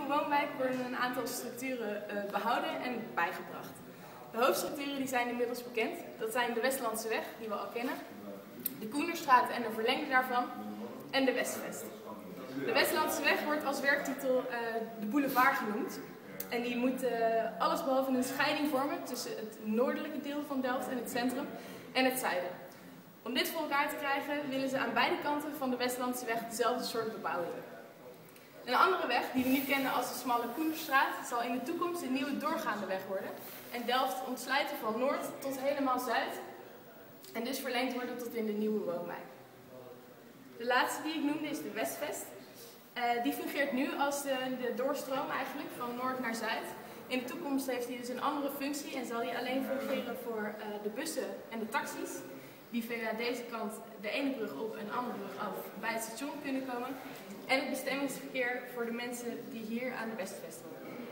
woonwijk worden een aantal structuren behouden en bijgebracht. De hoofdstructuren die zijn inmiddels bekend. Dat zijn de Westlandseweg, die we al kennen, de Koenderstraat en de verlengde daarvan, en de Westvest. De Westlandseweg wordt als werktitel de boulevard genoemd. En die moet allesbehalve een scheiding vormen tussen het noordelijke deel van Delft en het centrum en het zuiden. Om dit voor elkaar te krijgen willen ze aan beide kanten van de Westlandseweg dezelfde soort bebouwing. Een andere weg, die we nu kennen als de smalle Koenderstraat, zal in de toekomst een nieuwe doorgaande weg worden. En Delft ontsluiten van noord tot helemaal zuid. En dus verlengd worden tot in de nieuwe woonwijk. De laatste die ik noemde is de Westvest. Die fungeert nu als de doorstroom eigenlijk, van noord naar zuid. In de toekomst heeft hij dus een andere functie en zal hij alleen fungeren voor de bussen en de taxis. Die via deze kant de ene brug op en de andere brug af bij het station kunnen komen. En het bestemmingsverkeer voor de mensen die hier aan de Westvest wonen.